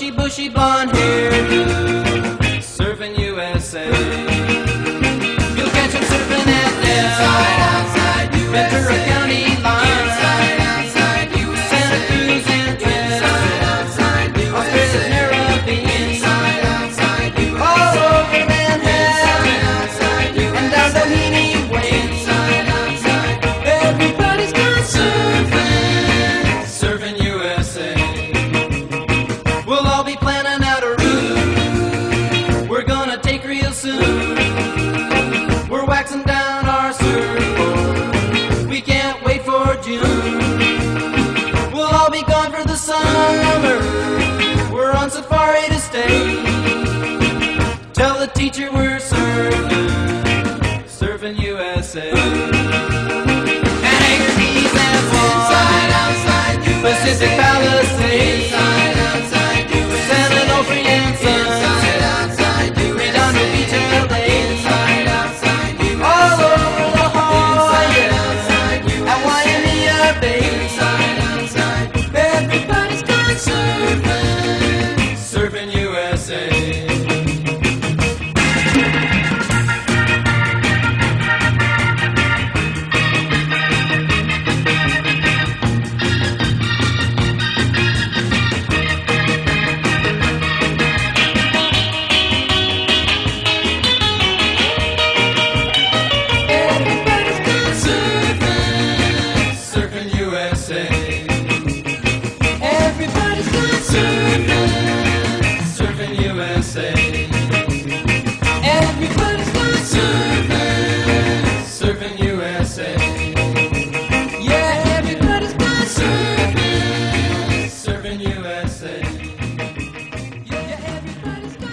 bushy blonde hairdo, surfing USA. You'll catch him surfing at Del, Ventura County line, Santa Cruz and Australia's Caribbean, all over Manhattan, and down Doheny Way. Everybody's gone surfing, surfing USA. We'll all be planning out a route we're gonna take real soon. We're waxing down our surfboard, we can't wait for June. We'll all be gone for the summer, we're on safari to stay. Tell the teacher we're